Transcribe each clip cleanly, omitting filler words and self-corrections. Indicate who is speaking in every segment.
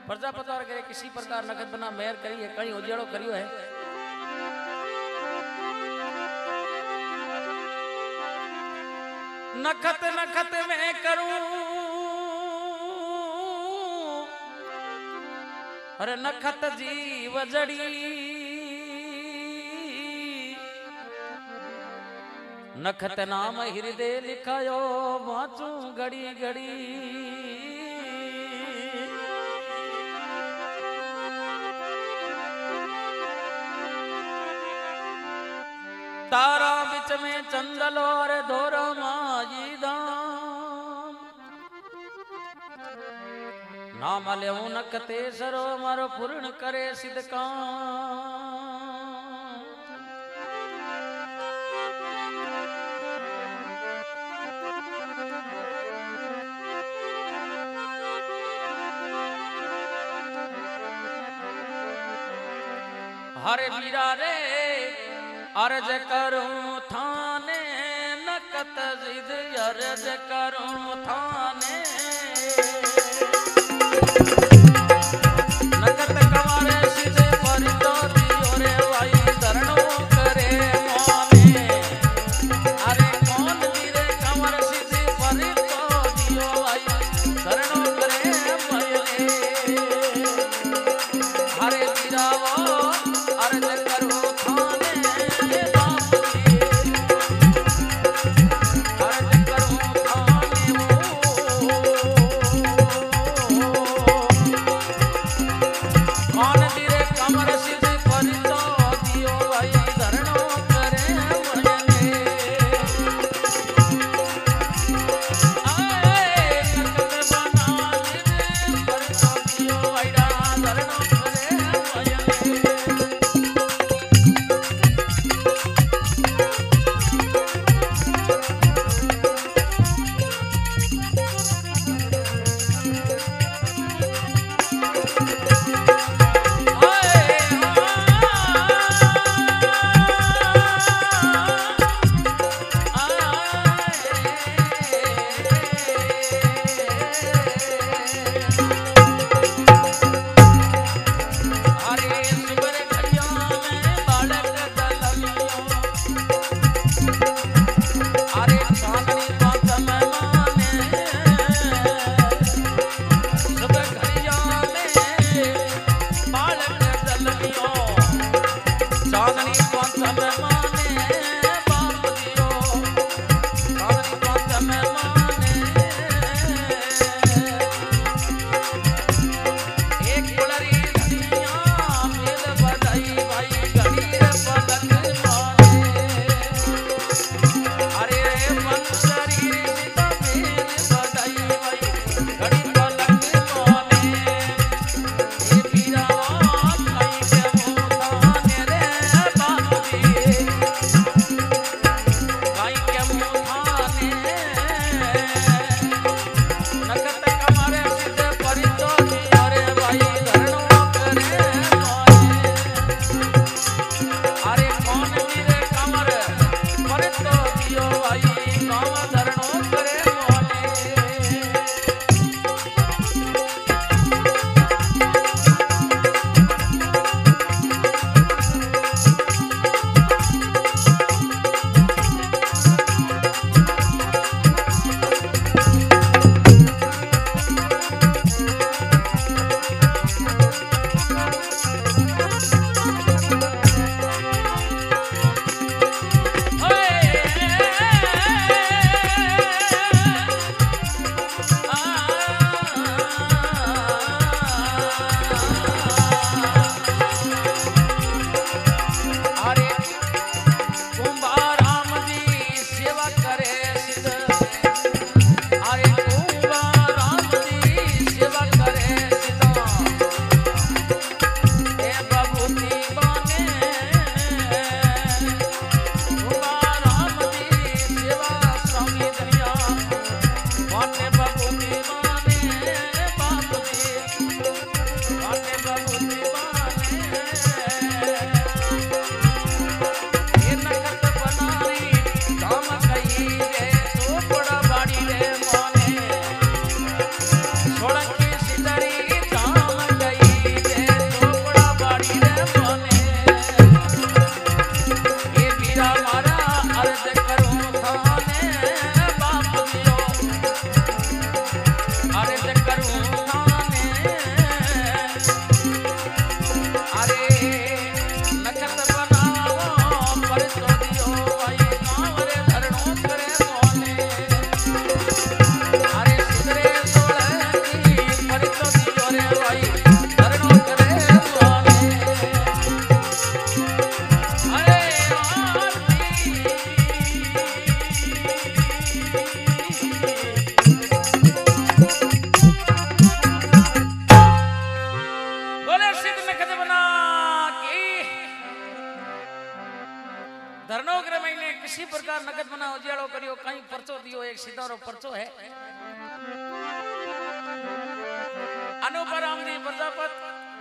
Speaker 1: प्रजापति करे किसी प्रकार नखत बना मेहर करी है, कहीं उजेड़ो करियो है। नखत नखत में करूं, अरे नखत जीव जड़ी, नखत नाम हृदय लिखायो वाचू घड़ी घड़ी। तारा बिच में चंदलो रे धोरो माई दाम, नाम ले नखते सरो मारो पूर्ण करे सिद्ध काम। हरे मीरा रे अर्ज करूं थाने, नखत जिद अर्ज करूं थाने। नखत कमारे सीधे पर तो दियो रे भाई धरणो करे माने। अरे कौन मेरे कमर सीधे पर तो दियो भाई धरणो करे माने। हरे मीरा वो अर्ज करूं किसी प्रकार नगद बना उजाड़ो करियो कहीं परचो दियो एक सीधा परचो है अनुपराम जी प्रजापत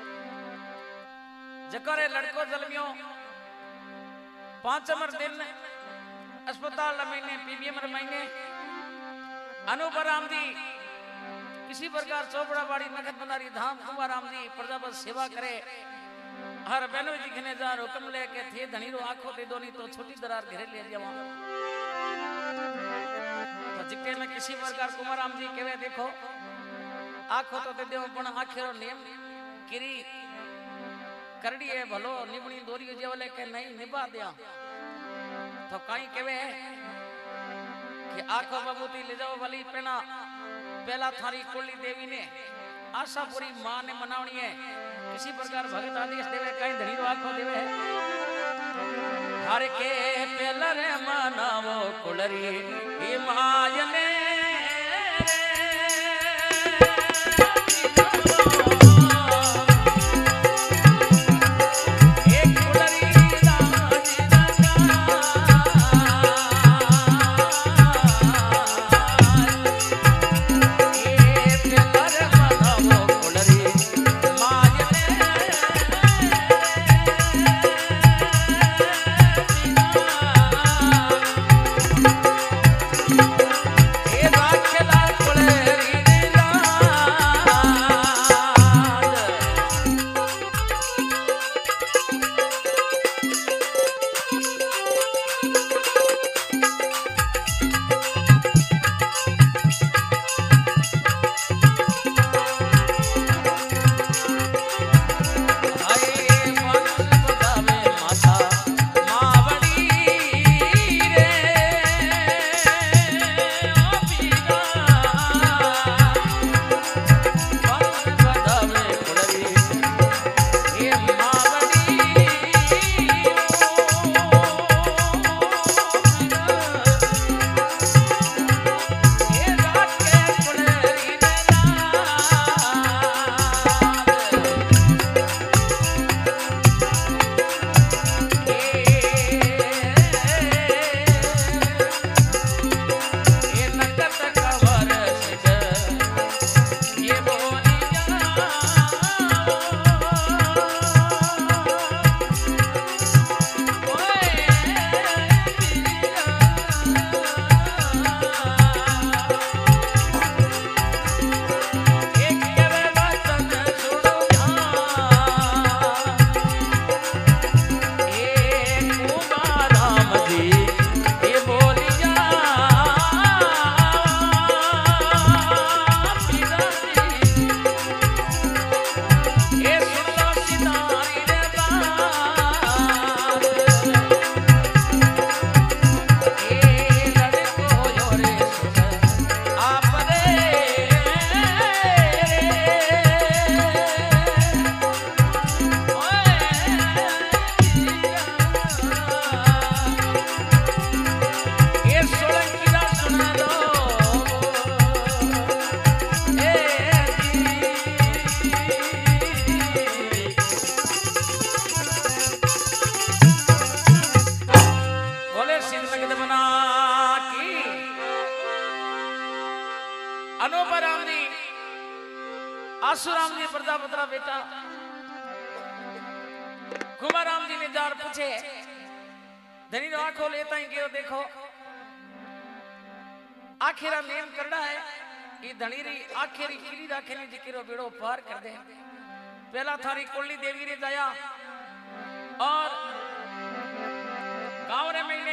Speaker 1: जकरे लड़को जलमियो 5 दिन अस्पताल महीने पीबीएम महीने अनुपराम जी किसी प्रकार चौपड़ा बाड़ी नगद बनारी धाम कुमाराम जी प्रजापत सेवा करे हर बहनों जी खने जा हुक्म लेके थे धनीरो आंखों दे दो नहीं तो छोटी दरार घेरे ले जावा तो जिक्ते में किसी प्रकार कुमाराम जी कहवे देखो आंखों तो दे दो पण आखिरो नियम किरी करड़ी है भलो निबणी दोरियो जेवले के नहीं निभा दिया तो कहीं कहवे कि आंखों बबूती ले जाओ वाली पेना पहला थारी कोली देवी ने आशापुरी मां ने मनावनी है किसी प्रकार भगत आदेश देवे कहीं धनीरो आंखों देवे हर के पेलर मनावो कुलरी हिमायने अनुपराम जी आसुराम जी प्रजापत्र बेटा कुमाराम जी ने जार पूछे धनी आंखों लेता ही क्यों देखो आखिरा नेम करना है ये धनीरी आखिरी किरी राखे ने जिक्रो बेड़ो पार कर दे पहला थारी कोली देवी ने जाया और गांव रे महीने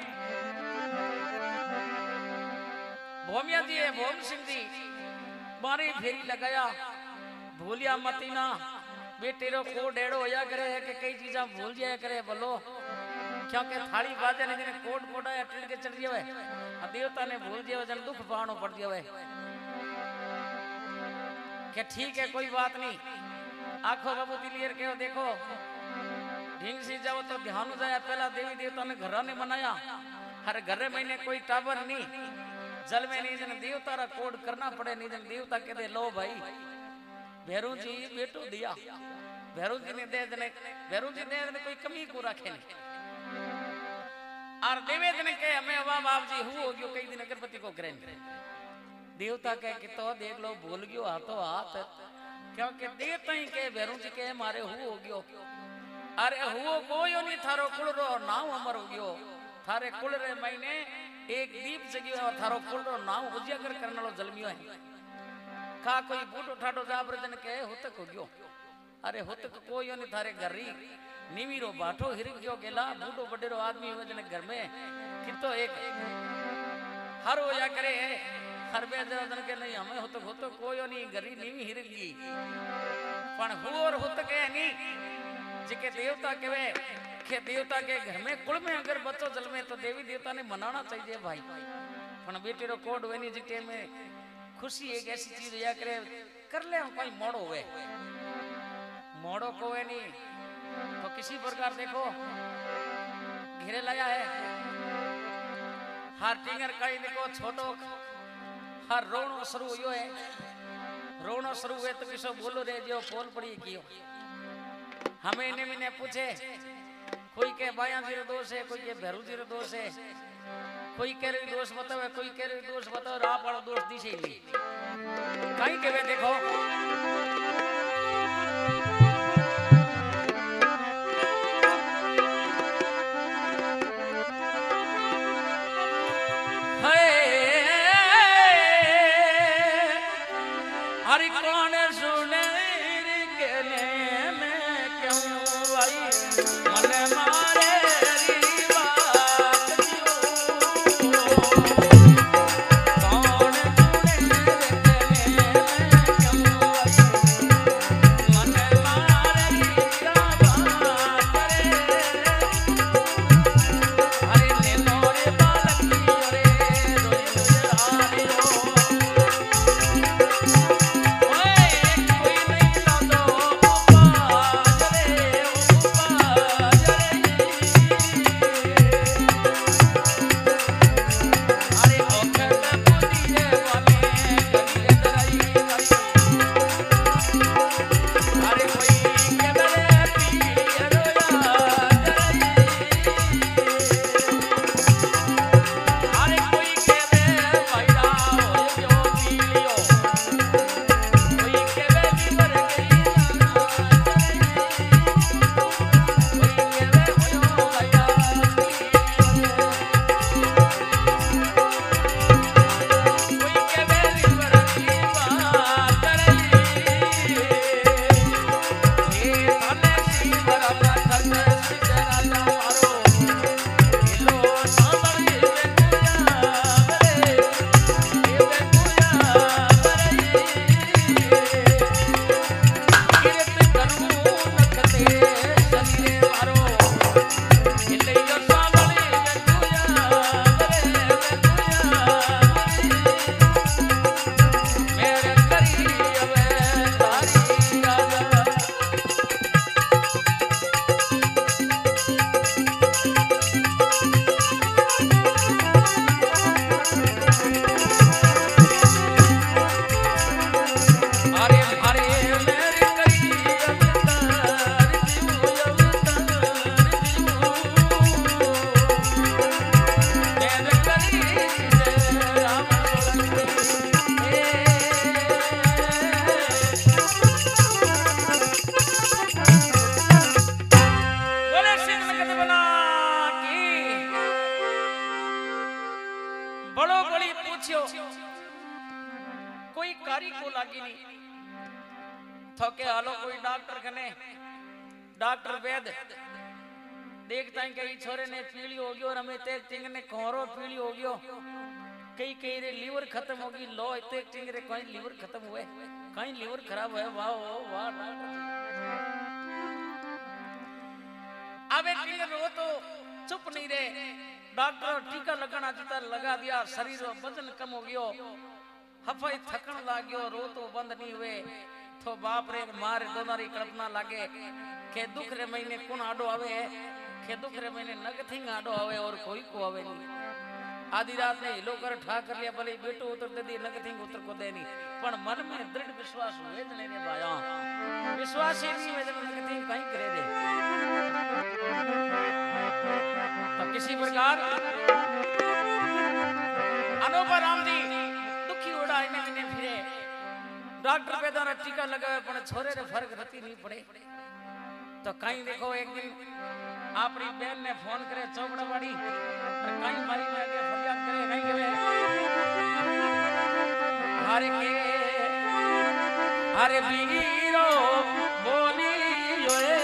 Speaker 1: भोमिया जी है भोम सिंह जी बारी फेरी लगाया भूलिया मतीना बेटे रो को डेढ़ो होया करे है कि कई चीजा भूल जाया करे बोलो क्योंकि थाली बाजे ने जिने कोट कोड़ा या टिल के चढ़ जावे देवता ने भूल जावे जन दुख पाणो पड़ जावे कि ठीक है कोई बात नहीं आंखों बाबू दिलियर के देखो ढींग सी जाओ तो ध्यान हो जाए पहला देवी देवता ने घर ने बनाया हर घर महीने कोई टावर नहीं जल में नहीं जन देवता रा कोड करना पड़े नहीं जन देवता कहते लो भाई भैरू जी बेटो दिया भैरू जी ने दे देने भैरू जी दे देने कोई कमी को रखे नहीं और देवेंद्र के हमें वाह बाप जी हुआ गयो कई दिन अगरबत्ती को करें देवता कह कि तो देख लो भूल गयो हाथों हाथ क्योंकि देवता ही के भैरू जी के मारे हुआ गयो अरे हुओ कोई नहीं थारो कुल रो नाव अमर हो गयो थारे कुल रे महीने एक दीप जगियो और थारो कुल रो नाव उजागर करने लो जलमियो है का कोई बूटो ठाडो जाबरजन के हुतक हो गयो अरे हुतक कोई नहीं थारे घरी नीवीरो बाठो हिरक गयो गेला बूटो बडेरो आदमी हो जने घर में कितो एक हर हो जा करे हर बे जन के नहीं हमें हुतक कोई नहीं घरी नीवी हिरक गई पण हुओर हुतक है नहीं जिके देवता केवे के देवता के घर में कुल में अगर बच्चों जल में तो देवी देवता ने मनाना चाहिए भाई पण बेटे रो कोड वेनी जिके में खुशी एक ऐसी चीज या करे कर ले हम कोई मोड़ो हुए मोड़ो को है नहीं तो किसी प्रकार देखो घेरे लाया है हर टिंगर कई देखो छोटो हर रोनो शुरू हुयो है रोनो शुरू हुए तो किसो बोलो रे जो पोल पड़ी कियो हमें इन्हें मैंने पूछे कोई के बाया जीरो दोष है कोई के भैरू जीरो दोष है कोई कह रही दोष बताओ कोई कह रही दोष बताओ आप वाला दोष दी से ही कहीं के वे देखो हरि कौन सुने मन मारे कोई कारी को लागी नहीं थके हालो कोई डॉक्टर कने डॉक्टर वैद देखता है कई छोरे ने पीली हो गई और हमें तेज टिंग ने कोरो पीली हो गयो कई कई रे लीवर खत्म होगी लो तेज टिंग रे कहीं लीवर खत्म हुए कहीं लीवर खराब हुए वाह वाह डॉक्टर अब एक टिंग रो तो चुप नहीं रहे डॉक्टर टीका लगाना जीता लगा दिया शरीर वजन कम हो गयो हफाई थकन लाग्यो रो तो बंद नहीं हुए तो बाप रे मारे दोनारी कल्पना लागे के दुख रे महीने कौन आडो आवे के दुख रे महीने नगथिंग आडो आवे और कोई को आवे नहीं आधी रात ने हिलो कर ठा कर लिया भले बेटो उतर दे दी नगथिंग उतर को दे नहीं पण मन में दृढ़ विश्वास हुए जने रे भाया विश्वास ही नहीं में जब लगती कहीं करे दे तो किसी प्रकार अनोपा राम जी दुखी उड़ा इन्हें फिरे डॉक्टर पे द्वारा टीका लगावे पण छोरे रे फर्क रती नहीं पड़े तो कहीं देखो एक दिन अपनी बहन ने फोन करे चौकड़ा वाड़ी और कहीं मारी में आके फरियाद करे नहीं के हरे वीरो बोली योए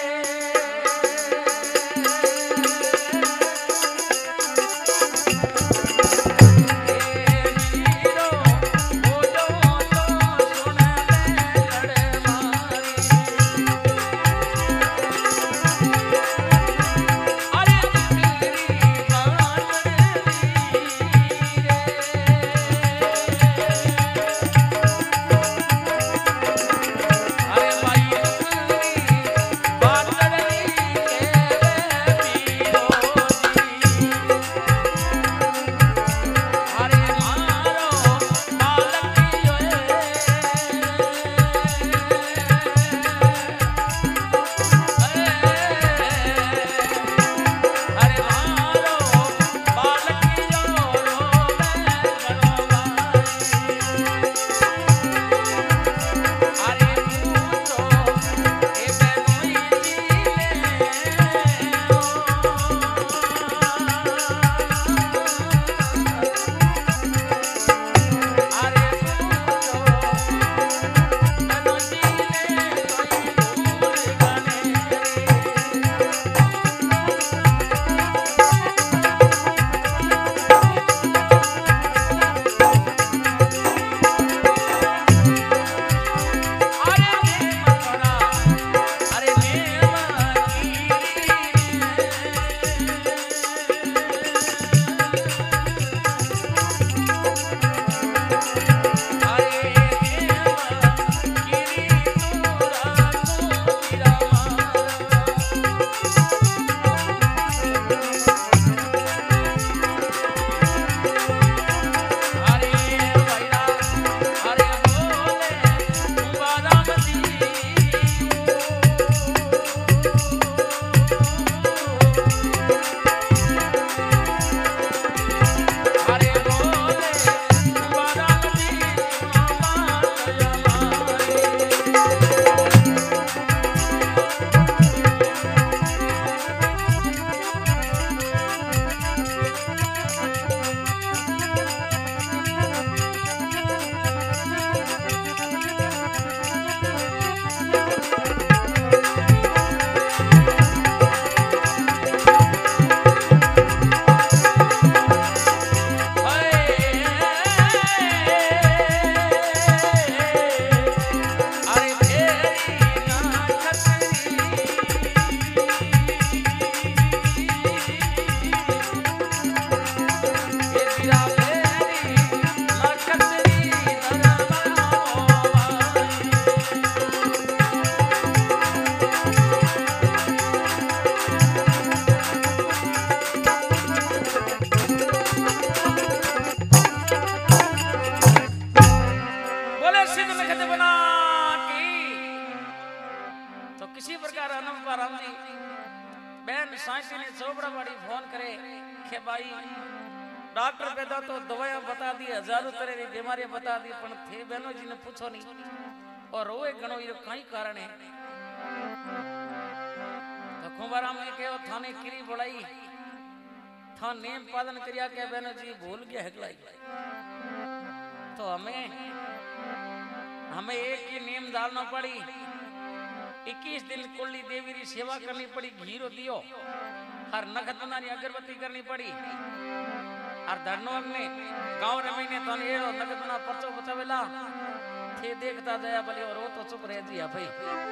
Speaker 1: साइंसी ने चोपड़ा बड़ी फोन करे के भाई डॉक्टर कहता तो दवाइयां बता दी, हजारों तरह की बीमारियां बता दी, पर थे बहनों जी ने पूछो नहीं और रोए गणो ये कई कारण है। तो कुंभाराम ने कहो थाने किरी बुलाई था नेम पालन करिया के बहनों जी भूल गया हगलाई। तो हमें एक ही नेम डालना पड़ी, 21 दिन कुल्ली देवी की सेवा करनी पड़ी, घीरो दियो हर नखत बनानी अगरबत्ती करनी पड़ी और धरनो में गांव रमी ने तो ये नखत बना परचो बचावेला थे देखता दया भले और वो तो चुप रह जिया भाई।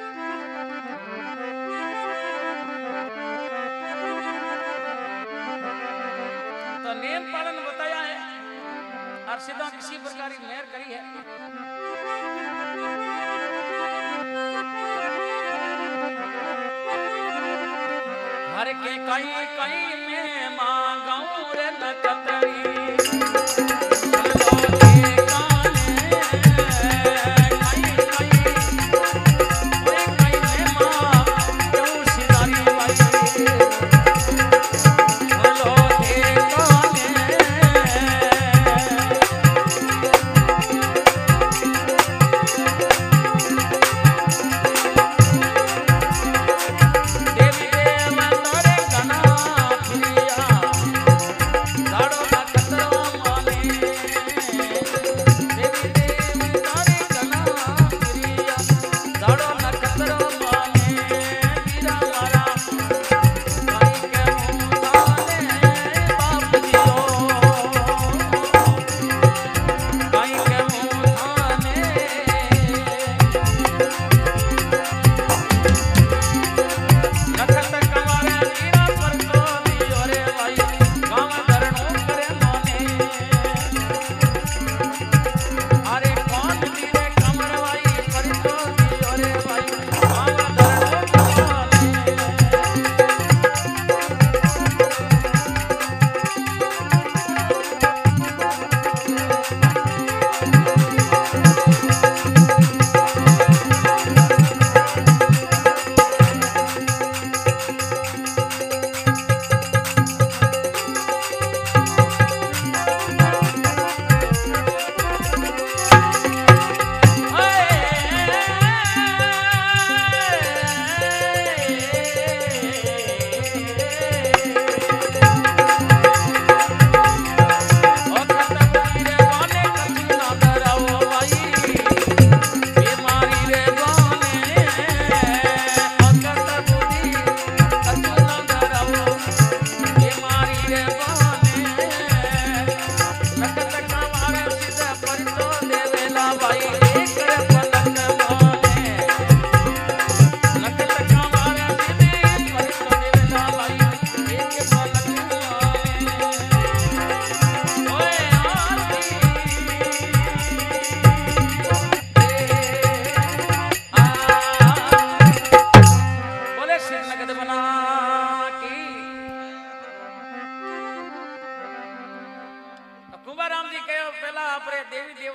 Speaker 1: तो नेम पालन बताया है और सीधा किसी प्रकार की मेहर करी है। हर के कई कई में मांगाऊं रे नकतरी कई कई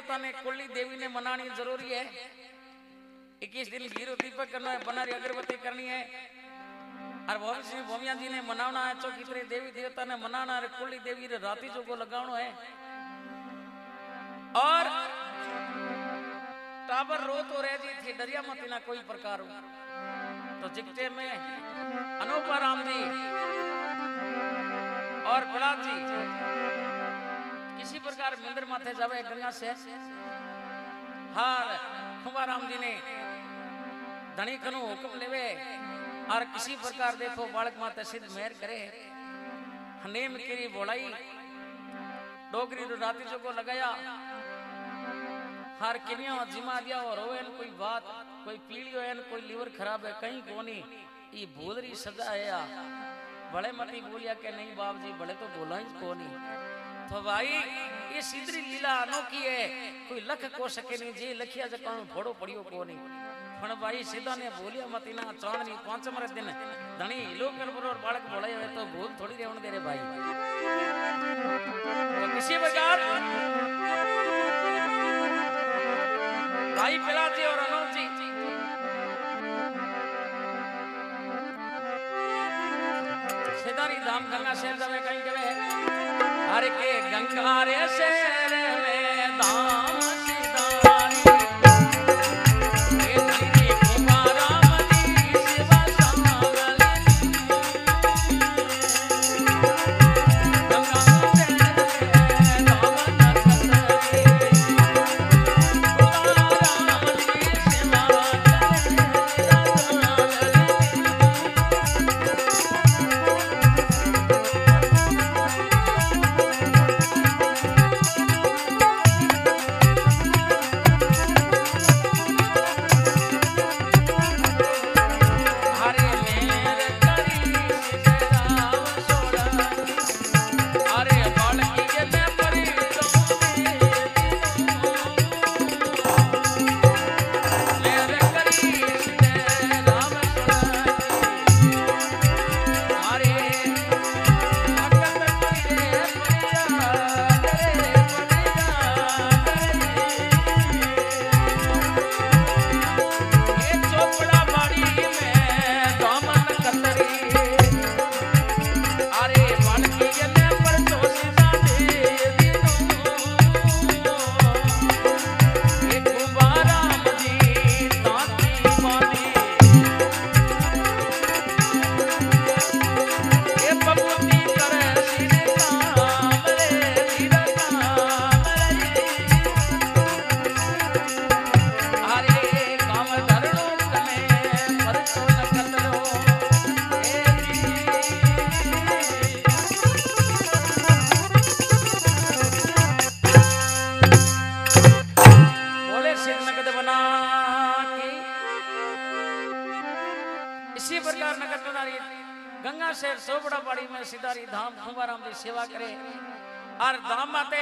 Speaker 1: देवता ने कुली देवी ने मनानी जरूरी है। 21 दिन घी दीपक करना है, बनारी अगरबत्ती करनी है। और भूमिया जी ने मनाना है, चौकी देवी देवता ने मनाना है, कुली देवी रे राती जो को लगाना है। और टाबर रो तो रह जी थी, डरिया मत ना कोई प्रकार हो। तो जिकटे में अनूपा राम जी और प्रहलाद जी किसी प्रकार मंदिर माथे जावे गंगा से। हार कुंभाराम जी ने धनी कनु हुक्म लेवे और किसी प्रकार देखो बालक माता सिद्ध मेहर करे। हनेम केरी बोलाई डोगरी राती जो को लगाया। हर किनिया जिमा दिया और रोए कोई बात, कोई पीलियो है, कोई लीवर खराब है, कहीं कोनी ये भूलरी सजा है। बड़े मती बोलिया के नहीं बाप जी, बड़े तो बोला ही कोनी। तो भाई ये सिद्धरी लीला अनोखी है, कोई लख को सके नहीं जी लखिया जकान फोड़ो पड़ियो कोनी। पण भाई सीधा ने बोलिया मती ना चांदनी पांचम दिन धनी लोकन और बालक बोला है तो भूल थोड़ी रेवण दे रे भाई। तो किसी प्रकार भाई प्रहलाद जी और अनूप जी सिदारी धाम गंगा शहर जावे कहीं कहे हर के गंगा रे शहर में धाम सिदारी गंगा शहर सोबड़ा बाड़ी में सिदारी धाम कुंभाराम की सेवा करे और धाम माते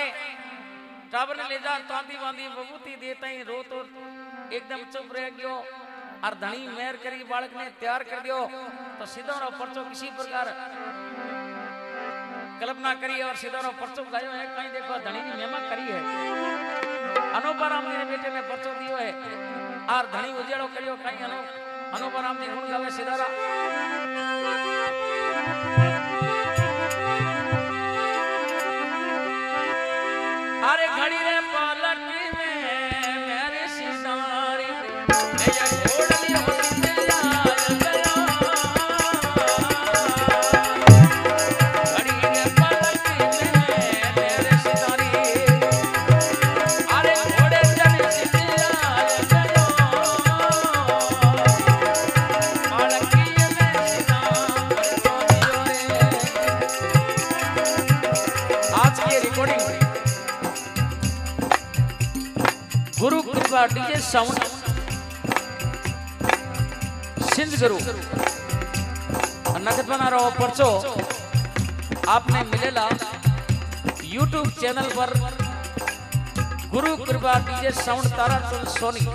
Speaker 1: टाबर ले जा तांदी बांदी बबूती देता ही रो तो एकदम चुप रह गयो और धनी मेहर करी बालक ने तैयार कर दियो। तो सीधा परचो किसी प्रकार कल्पना करी और सीधा परचो गायो है कहीं देखो धनी की महिमा करी है। अनूपा राम जी ने बेटे ने परचो दियो है और धनी उजेड़ो करियो कहीं अनूपा राम जी गुण गावे सीधा। अरे घड़ी रे पालक में मेरे सिसारी घोड़ी होती घड़ी रे पालक में मेरे सिसारी अरे घोड़े चढ़ आज की रिकॉर्डिंग गुरु कृपा डीजे साउंड सिंध गुरु नगद बना रहो परचो आपने मिलेला YouTube चैनल पर गुरु कृपा डीजे साउंड ताराचंद सोनी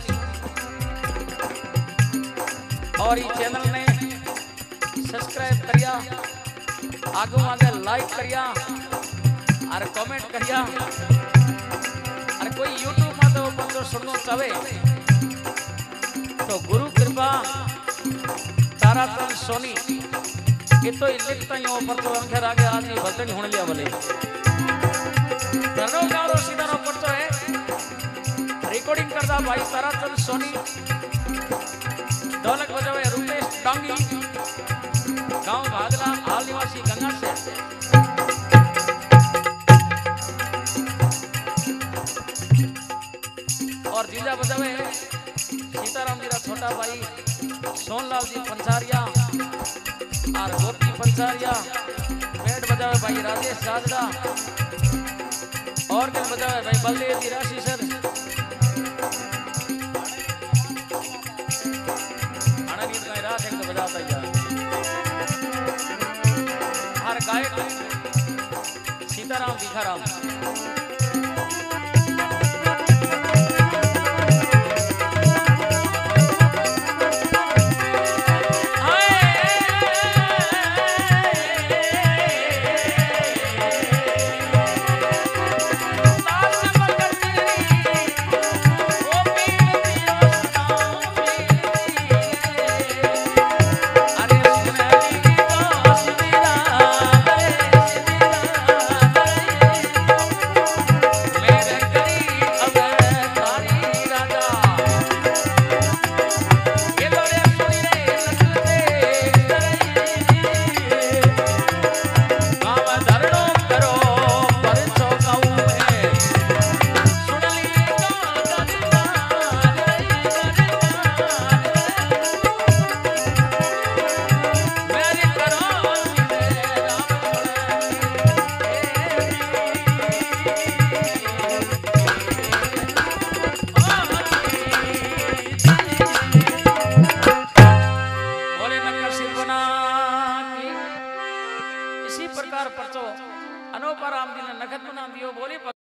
Speaker 1: और ये चैनल ने सब्सक्राइब करिया आगे आगे लाइक करिया और कमेंट करिया और कोई YouTube तो पर्चो सुननो चाहे तो गुरु कृपा ताराचंद सोनी ये तो लिखता ही हो पर्चो अंखेर आगे आज ही भक्तनी होने लिया बोले धरणो गाँव सीधा नो पर्चो है रिकॉर्डिंग करता भाई ताराचंद सोनी ढोलक बजावे रुपेश डांगी गांव भागला हाल निवासी गंगा से और जीजा बजावे सीताराम जी का छोटा भाई सोनलाल जी पंचारिया और गोपी पंचारिया बैठ बजावे भाई राजेश गाजरा और क्या बजावे भाई बलदेव जी राशि सर गीत गाय रात एक तो बजाता ही हर गायक सीताराम भिखाराम इसी प्रकार परचो अनोपा राम जी ने नगद बना दियो बोली।